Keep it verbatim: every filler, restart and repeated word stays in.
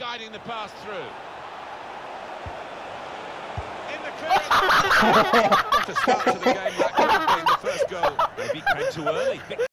guiding the pass through. In the clearance. What a start to the game. That could have been the first goal. Maybe came too early.